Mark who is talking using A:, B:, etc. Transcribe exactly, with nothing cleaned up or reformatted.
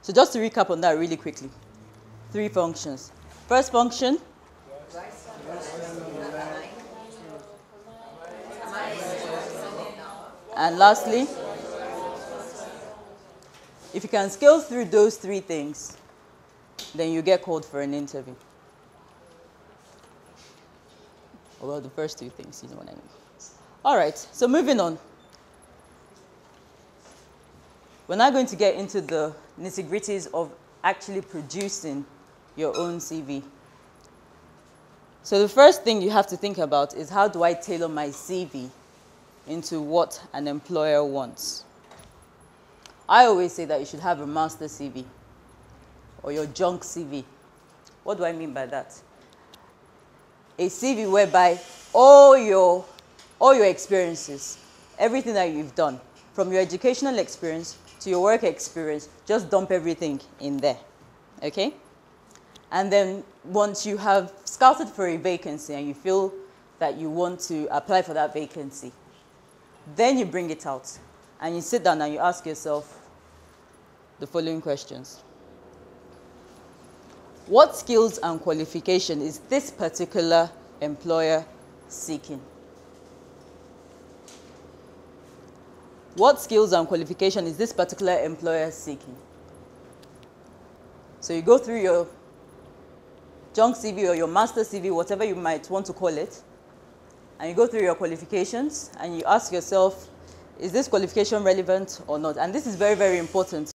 A: So just to recap on that really quickly. Three functions. First function. And lastly, if you can scale through those three things, then you get called for an interview. Well, the first two things, you know what I mean. All right, so moving on. We're now going to get into the nitty-gritties of actually producing your own C V. So the first thing you have to think about is, how do I tailor my C V into what an employer wants? I always say that you should have a master C V or your junk C V. What do I mean by that? A C V whereby all your, all your experiences, everything that you've done, from your educational experience to your work experience, just dump everything in there, okay? And then once you have scouted for a vacancy and you feel that you want to apply for that vacancy, then you bring it out and you sit down and you ask yourself the following questions. What skills and qualification is this particular employer seeking? What skills and qualification is this particular employer seeking? So you go through your junk C V or your master C V, whatever you might want to call it, and you go through your qualifications and you ask yourself, is this qualification relevant or not? And this is very, very important.